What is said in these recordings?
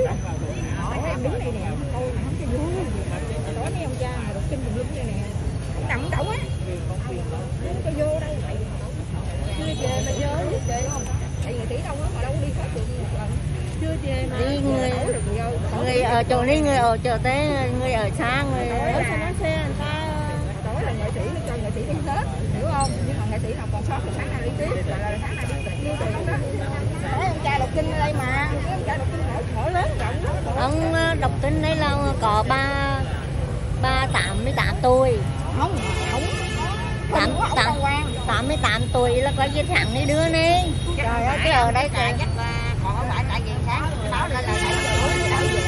Em đứng đây nè, coi mà không cho vui. Tối mấy ông cha mà đọc kinh tùm lum đây nè, không nằm đậu á, không cho vô đâu. Chưa chê mà vô biết chê không? Tại người tỷ đâu đó mà đâu đi hết được lần. Chưa chê mà. Đi người ở chỗ này, người ở chỗ tế, người ở xa, người ở xa xe người ta. Tối là nghệ sĩ nó cho nghệ sĩ đi hết, hiểu không? Nhưng mà nghệ sĩ nào còn sót thì sáng nay đi tiếp, là sáng nay đi tiêu tiền đó. Đấy, ông cha đọc kinh ở đây mà, ông cha đọc kinh nổi lớn rộng lắm. Ông đọc kinh đây là có 88 tuổi. Không, 88 tuổi là có giấy thẳng đi đưa đi. Trời ơi, cái ở đây chắc là còn không phải tại vì sáng báo lên là 7 giờ đợi về.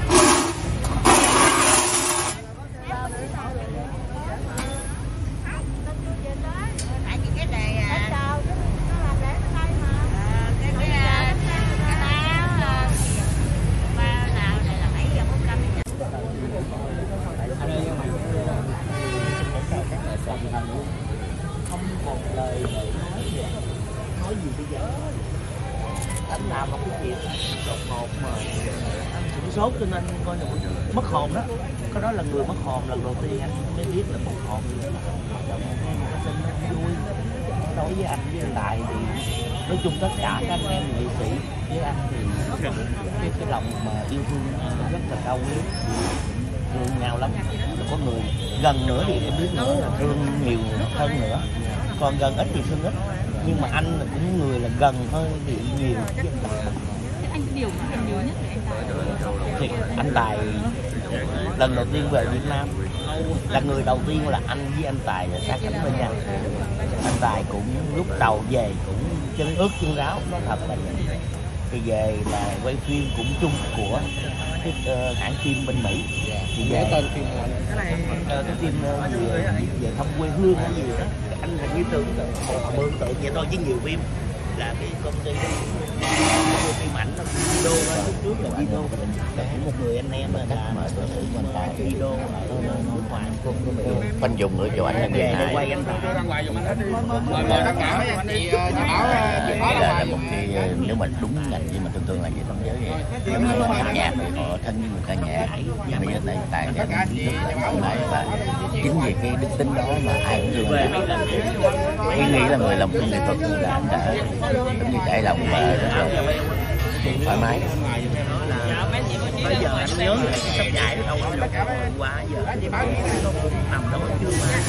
Không một lời nói gì bây giờ. Anh làm một cái chuyện đột ngột mà anh sửng sốt cho nên coi là mất hồn đó. Cái đó là người mất hồn lần đầu tiên anh mới biết là mất hồn. Nghe một cái tin nó vui. Đối với anh với Tài thì nói chung tất cả các anh em nghệ sĩ với anh thì cái lòng mà yêu thương rất là đau yếu, thương nhau lắm. Có người gần nữa thì em biết nữa là thương nhiều hơn nữa, còn gần ít thì thương ít, nhưng mà anh là cũng người là gần hơn thì nhiều. Anh cái điều anh nhớ nhất về anh Tài? Thì anh Tài lần đầu tiên về Việt Nam là người đầu tiên là anh với anh Tài là sát cánh bên nhau. Anh Tài cũng lúc đầu về cũng chân ướt chân ráo, nói thật là thì về là quay phim cũng chung của cái hãng phim bên Mỹ. Thì về tên phim cái phim về thăm quê hương hay gì đó, anh hình như tưởng mượn tượng vậy thôi chứ nhiều phim là cái công ty phim ảnh nó video đó, lúc trước là video là của một người anh em là video nước ngoài Khoanh dùng nữa cho anh là về để quay anh Tài. Là một cái nếu mà đúng ngành nhưng mà thường là về trong giới giống như ca nhạc thì họ thân với người ca nhạc, nhưng mà giờ Tài thì anh biết rất là thoải mái và chính vì cái đức tính đó mà ai cũng thương. Ý nghĩ là người làm phim nghệ thuật là anh đã giống như trải lòng và rất là thoải mái. Bây giờ anh nhớ là cái sắp giải đó đâu qua giờ nó cũng nằm đó chưa mà.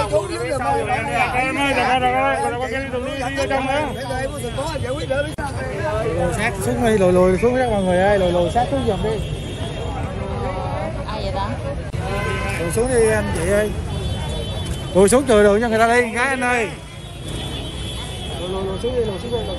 chú dưới rồi mời em ơi, rồi con đi vô trong đó. Lùi sát xuống đi, lùi xuống các mọi người ơi, lùi sát xuống giùm đi. Ai vậy đó? Lùi xuống đi anh chị ơi. Lùi xuống từ đường cho người ta đi cái anh ơi. Lùi xuống đi, lùi xuống đi.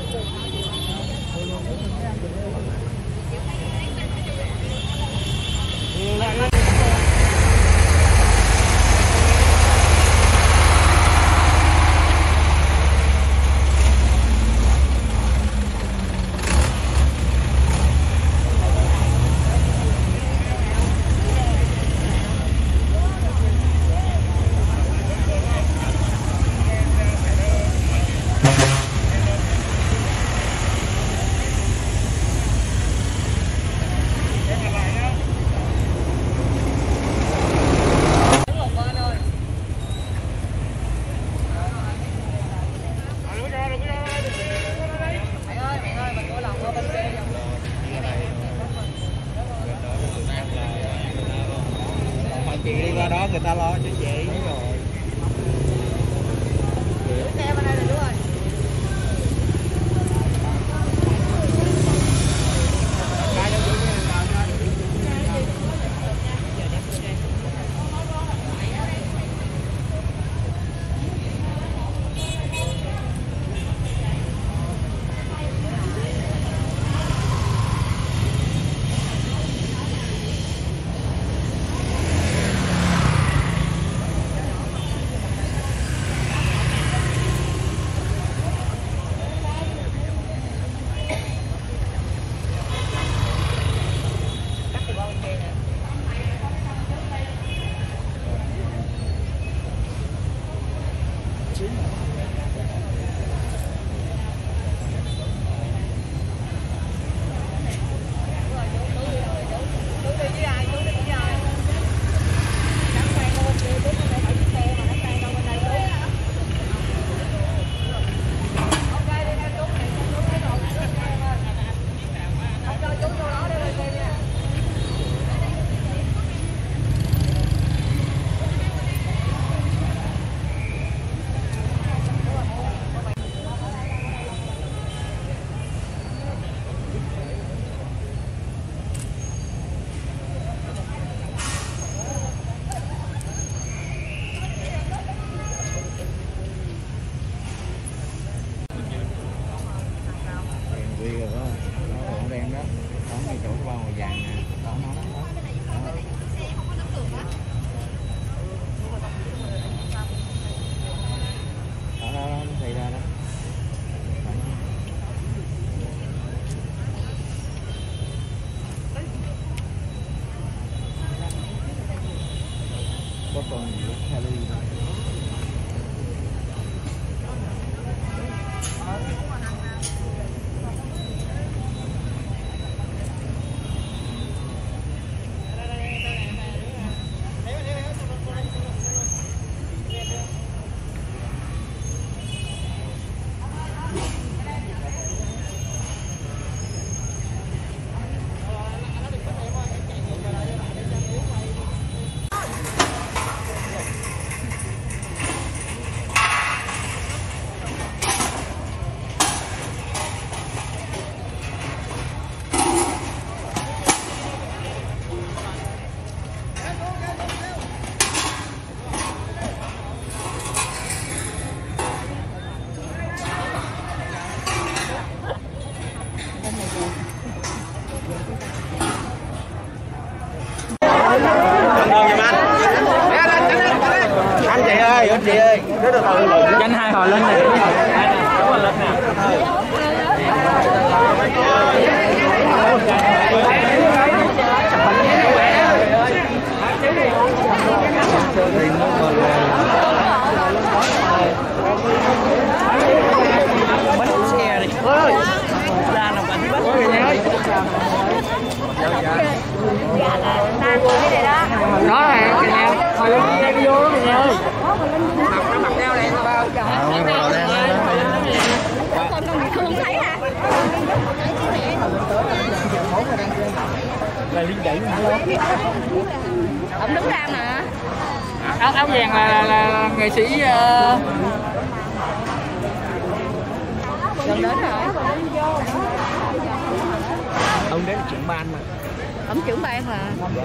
Chị đi qua đó người ta lo cho chị. Xe bên đây rồi chú ơi. Có còn gì Kelly thôi. Anh chị ơi, Nhanh hai hồi lên này. Đúng rồi, lên nè. bánh xe đi. Ra là bánh bánh Đó là cái nào? Hồi lên đi vô đó mình ơi. Mặc đeo đèn vào. Không thấy hả? Là liên đẩy mà. Ông đứng ra mà. áo vàng là nghệ sĩ Gần đến rồi. Ông đến là trưởng ban mà. Ông trưởng ban mà.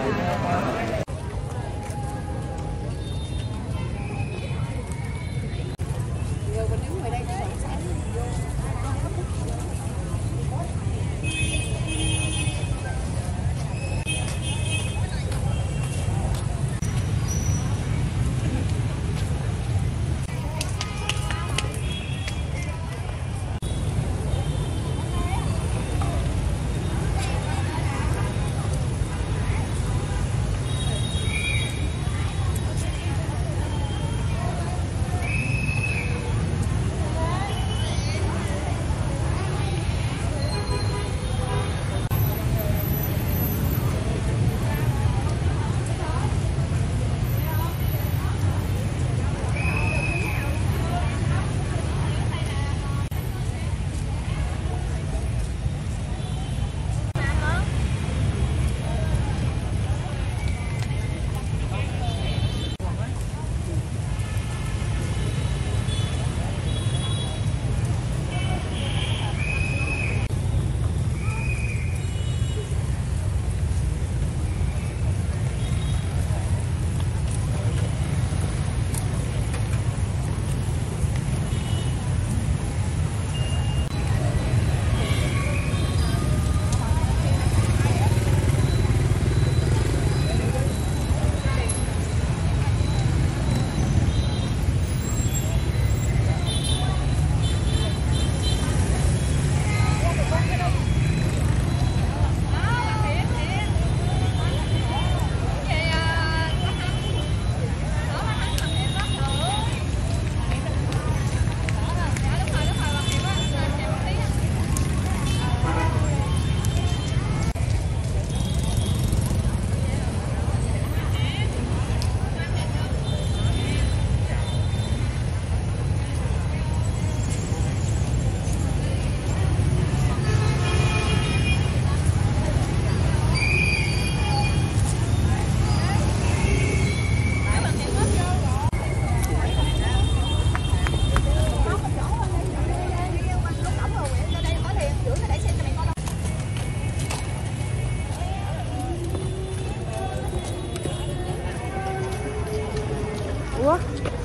Ủa?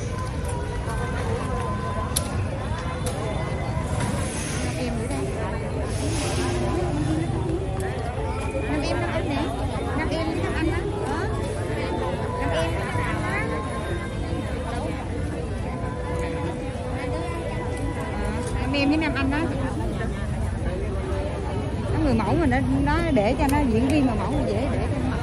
Em nữa đây. 5 em 5 anh nè. 5 em 5 anh đó. 5 em 5 anh đó. 5 em với 5 anh đó. Nó người mẫu mình nó để cho nó diễn viên mà mẫu dễ để cho nó mặc.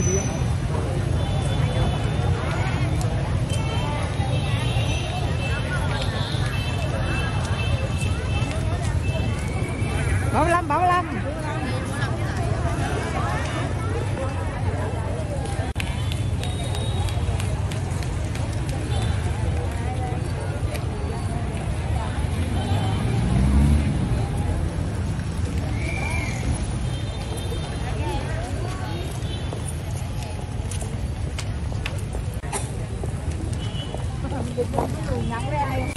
75. Nhận ra đây.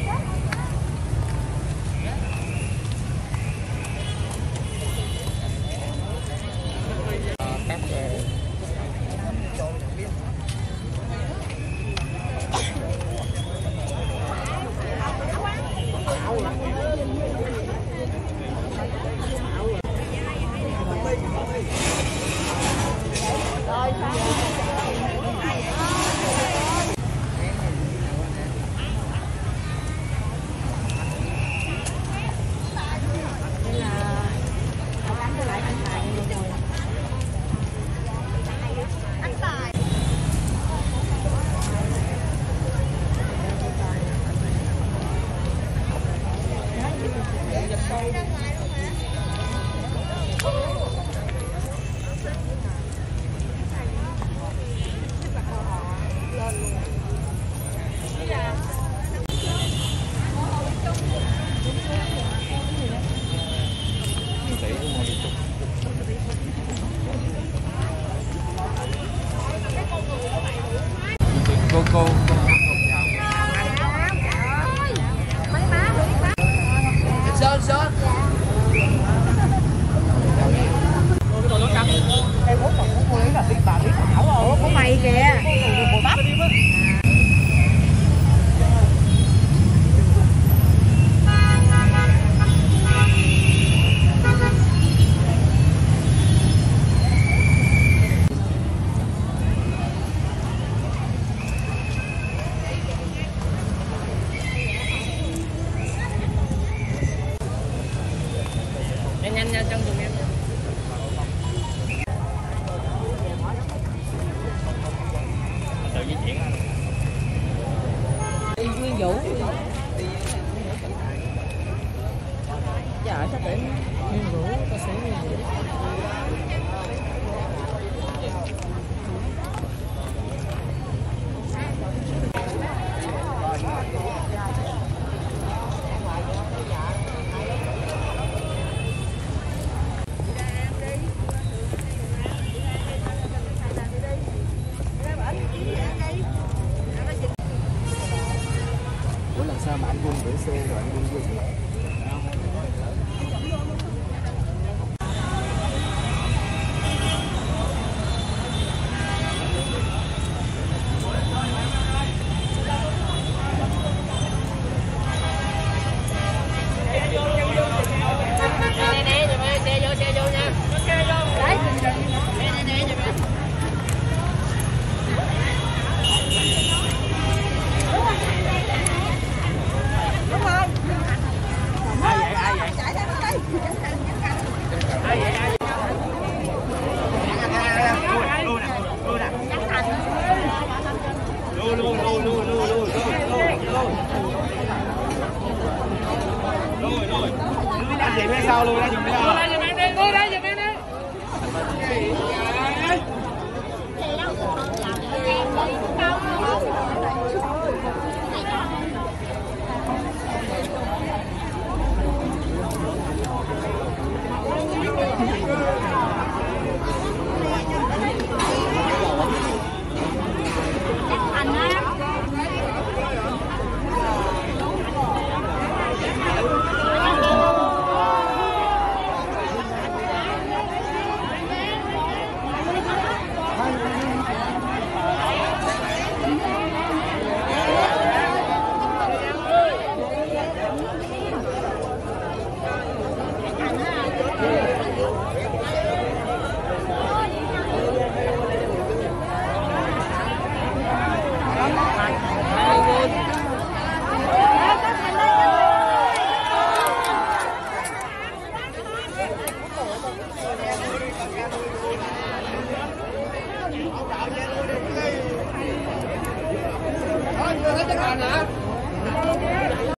cô của mày kìa. Nhanh trong tụi em. Tự di chuyển anh. Nguyên Vũ. Trời sắp đến Nguyên Vũ, ca sĩ Nguyên Vũ. Ủa làm sao mà anh Quân gửi xe rồi anh Quân Quân anh chị phía sau luôn đó.